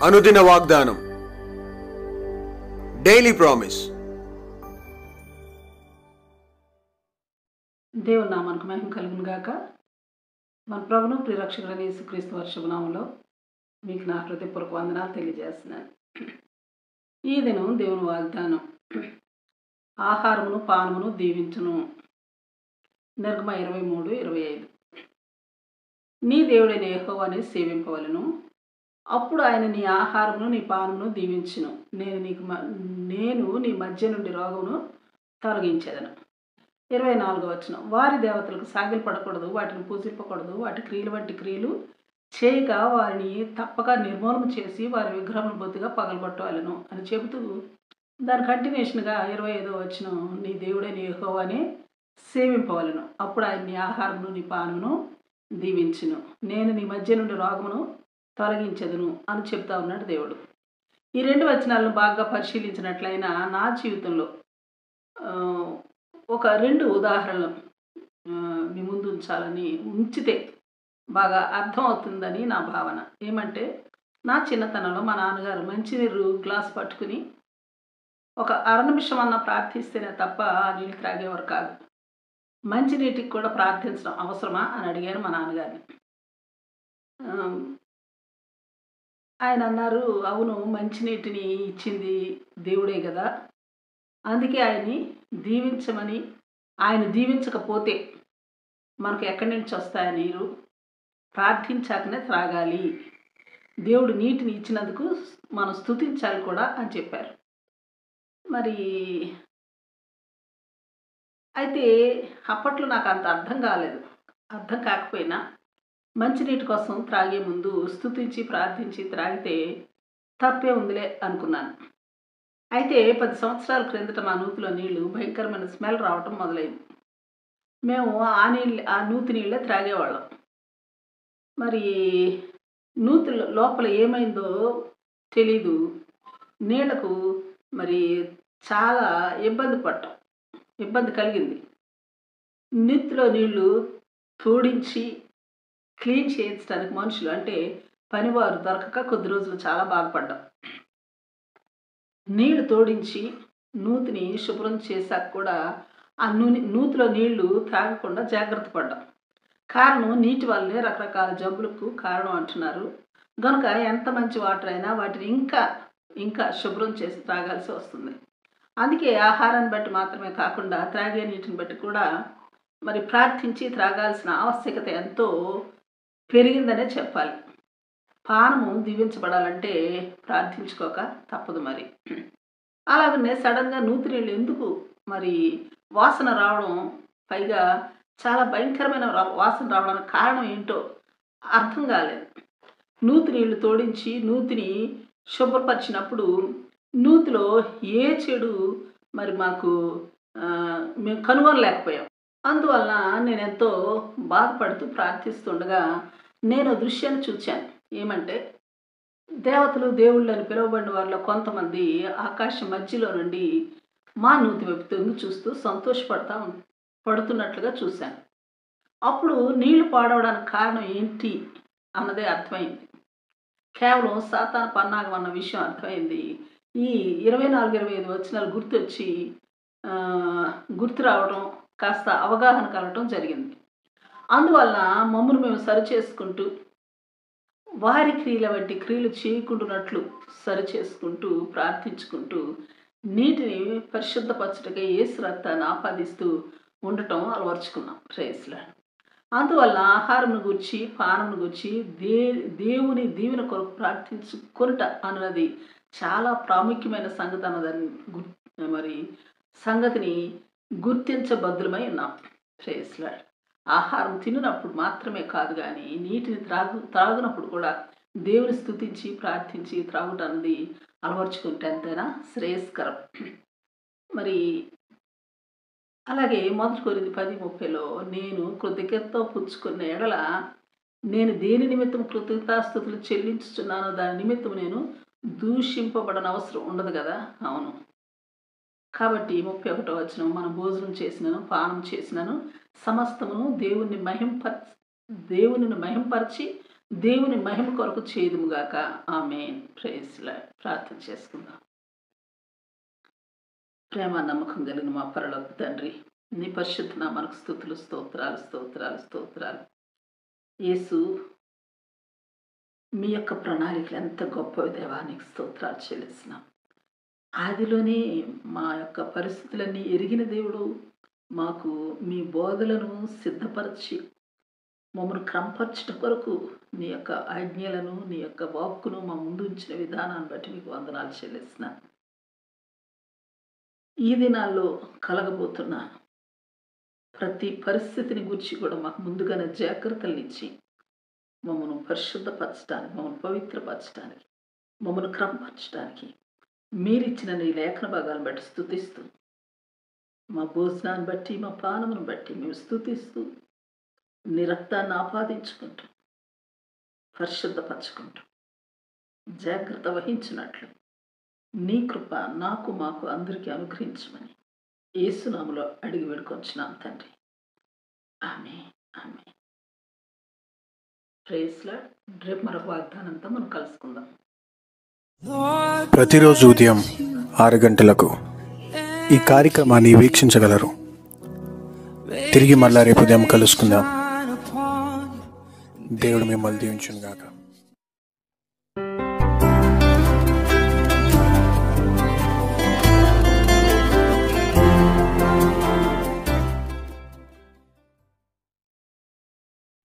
అనుదిన వాగ్దానం, daily promise. దేవుని నామానికి మహిమ కలుగును గాక. మన ప్రభును ప్రియరక్షకుడైన యేసుక్రీస్తు వర్షభనామంలో మీకు నా హృదయపూర్వక వందనాలు తెలియజేస్తున్నాను. ఈ దినం దేవుని వాగ్దానం, ఆహారమును పానమును దీవించును. నిర్గమ 23:25. నీ దేవుడైన యెహోవాని సేవింపవలెను, అప్పుడు ఆయన నీ ఆహారమును నీ పానమును దీవించును. నేను నీ మధ్య నుండి రోగమును తొలగించేదను. 24వ వారి దేవతలకు సాగిలు పడకూడదు, వాటిని పూజింపకూడదు, వాటి క్రియలు వంటి క్రియలు చేయక వారిని తప్పక నిర్మూలన చేసి వారి విగ్రహమును బొత్తిగా పగలగొట్టవలెను అని చెబుతూ, దాని కంటిన్యూషన్గా 25వ నీ దేవుడైన యెహోవాని సేవింపవలెను, అప్పుడు ఆయన నీ ఆహారమును నీ పానమును దీవించును. నేను నీ మధ్య నుండి రోగమును తొలగించెదను అని చెప్తా ఉన్నాడు దేవుడు. ఈ 2 వచనాలను బాగా పరిశీలించినట్లయినా నా జీవితంలో ఒక 2 ఉదాహరణలు మీ ముందు ఉంచితే బాగా అర్థమవుతుందని నా భావన. ఏమంటే, నా చిన్నతనంలో మా నాన్నగారు మంచినీరు గ్లాస్ పట్టుకుని ఒక అర నిమిషం అన్న ప్రార్థిస్తేనే తప్ప ఆ నీళ్ళు త్రాగేవారు కాదు. మంచినీటికి కూడా ప్రార్థించడం అవసరమా అని అడిగాను మా నాన్నగారిని. ఆయన అన్నారు, అవును, మంచినీటిని ఇచ్చింది దేవుడే కదా, అందుకే ఆయన్ని దీవించమని, ఆయన దీవించకపోతే మనకు ఎక్కడి నుంచి వస్తాయి నీరు, ప్రార్థించాకనే త్రాగాలి, దేవుడు నీటిని ఇచ్చినందుకు మనం స్తుతించాలి కూడా అని చెప్పారు. మరి అయితే అప్పట్లో నాకు అంత అర్థం కాలేదు. అర్థం కాకపోయినా మంచినీటి కోసం త్రాగే ముందు స్తుతించి ప్రార్థించి త్రాగితే తప్పే ఉందిలే అనుకున్నాను. అయితే 10 సంవత్సరాల క్రిందట మా నూతిలో నీళ్లు భయంకరమైన స్మెల్ రావటం మొదలైంది. మేము ఆ నూతి నీళ్ళే త్రాగేవాళ్ళం. మరి నూతి లోపల ఏమైందో తెలీదు, నీళ్లకు మరి చాలా ఇబ్బంది కలిగింది. నూతిలో నీళ్లు తోడించి క్లీన్ చేయించడానికి మనుషులు, అంటే పనివారు దొరకక కొద్ది రోజులు చాలా బాధపడ్డాం. నీళ్లు తోడించి నూతిని శుభ్రం చేశాక కూడా ఆ నూతిలో నీళ్లు త్రాగకుండా జాగ్రత్త పడ్డాం. కారణం, నీటి వల్లనే రకరకాల జబ్బులకు కారణం అంటున్నారు. కనుక ఎంత మంచి వాటర్ అయినా వాటిని ఇంకా శుభ్రం చేసి త్రాగాల్సి వస్తుంది. అందుకే ఆహారాన్ని బట్టి మాత్రమే కాకుండా త్రాగే నీటిని బట్టి కూడా మరి ప్రార్థించి త్రాగాల్సిన ఆవశ్యకత ఎంతో పెరిగిందనే చెప్పాలి. పానము దీవించబడాలంటే ప్రార్థించుకోక తప్పదు. మరి అలాగనే సడన్గా నూతి నీళ్ళు ఎందుకు మరి వాసన రావడం, పైగా చాలా భయంకరమైన వాసన రావడానికి కారణం ఏంటో అర్థం కాలేదు. నూతి నీళ్లు తోడించి నూతిని శుభ్రపరిచినప్పుడు నూతిలో ఏ చెడు మరి మేము కనుగొనలేకపోయాం. అందువల్ల నేను ఎంతో బాధపడుతూ ప్రార్థిస్తుండగా నేను దృశ్యాన్ని చూశాను. ఏమంటే, దేవతలు దేవుళ్ళు అని పిలువబడిన వారిలో కొంతమంది ఆకాశం మధ్యలో నుండి మా నూతి వైపు తొంగి చూస్తూ పడుతున్నట్లుగా చూశాను. అప్పుడు నీళ్లు పాడవడానికి కారణం ఏంటి అన్నదే అర్థమైంది. కేవలం సాతాను పన్నాగం అన్న విషయం అర్థమైంది. ఈ 24-25 వచనాలు గుర్తు రావడం, కాస్త అవగాహన కలగటం జరిగింది. అందువల్ల మమ్మల్ని మేము సరిచేసుకుంటూ, వారి క్రియల వంటి క్రియలు చేయకుండానట్లు సరిచేసుకుంటూ ప్రార్థించుకుంటూ నీటిని పరిశుద్ధపరచుటకై యేసు రక్తాన్ని ఆపాదిస్తూ ఉండటం అలవర్చుకున్నాం. ప్రైజ్లార్డ్. అందువల్ల ఆహారంను గురించి పానమును గురించి దేవుని దీవెన కొరకు ప్రార్థించుకొనుట అన్నది చాలా ప్రాముఖ్యమైన సంగతి అన్నదాన్ని సంగతిని గుర్తించబద్దులమై ఉన్నాం. ప్రైజ్లార్డ్. ఆహారం తిన్నప్పుడు మాత్రమే కాదు కానీ నీటిని త్రాగునప్పుడు కూడా దేవుని స్తుతించి ప్రార్థించి త్రాగుట అన్నది అలవర్చుకుంటే ఎంతైనా శ్రేయస్కరం. మరి అలాగే 1 కొరింథీ 10:30లో నేను కృతజ్ఞతతో పుచ్చుకున్న ఎడల నేను దేని నిమిత్తం కృతజ్ఞతాస్తుతులు చెల్లించుచున్నానో దాని నిమిత్తం నేను దూషింపబడనవసరం ఉండదు కదా. అవును. కాబట్టి 31వ మనం భోజనం చేసినను పానం చేసినను సమస్తమును దేవుని మహింపరిచి దేవుని మహిమ కొరకు చేయుదుముగాక. ఆమేన్. Praise lord. ప్రార్థన చేసుకుందాం. ప్రేమ నమ్మకం కలిగిన మా పరలోక తండ్రి, నీ పరిశుద్ధ నామానికి స్తుతులు, స్తోత్రాలు, స్తోత్రాలు, స్తోత్రాలు. యేసు, మీ యొక్క ప్రణాళికలు ఎంత గొప్పవి దేవా, నీకు స్తోత్రాలు చెల్లిస్తున్నాం. ఆదిలోనే మా యొక్క పరిస్థితులన్నీ ఎరిగిన దేవుడు, మాకు మీ బోధలను సిద్ధపరిచి మమ్మల్ని క్రమపరచట కొరకు నీ యొక్క ఆజ్ఞలను, నీ యొక్క వాక్కును మా ముందు ఉంచిన విధానాన్ని బట్టి మీకు వందనాలు చెల్లిస్తున్నాను. ఈ దినాల్లో కలగబోతున్న ప్రతి పరిస్థితిని గురించి కూడా మాకు ముందుగానే జాగ్రత్తలు ఇచ్చి మమ్మల్ని పరిశుద్ధపరచడానికి, మమ్మల్ని పవిత్రపరచడానికి, మమ్మల్ని క్రమపరచడానికి మీరిచ్చిన నీ లేఖన భాగాలను బట్టి స్తుతిస్తూ, మా భోజనాన్ని బట్టి, మా పానమును బట్టి మేము స్తుతిస్తూ, నీ రక్తాన్ని ఆపాదించుకుంటూ, పరిశుద్ధపరచుకుంటూ, జాగ్రత్త వహించినట్లు నీ కృప నాకు, మాకు అందరికీ అనుగ్రహించమని యేసునామములో అడిగి వేడుకొంచున్నాం తండ్రి. ఆమేన్. ఆమేన్. Praise Lord. రేపు మరొక వాగ్దానంతో మనం కలుసుకుందాం. ప్రతిరోజు ఉదయం 6 గంటలకు ఈ కార్యక్రమాన్ని వీక్షించగలరు. తిరిగి మళ్ళా రేపు ఉదయం కలుసుకుందాం. దేవుడు మిమ్మల్ని దీవించును గాక.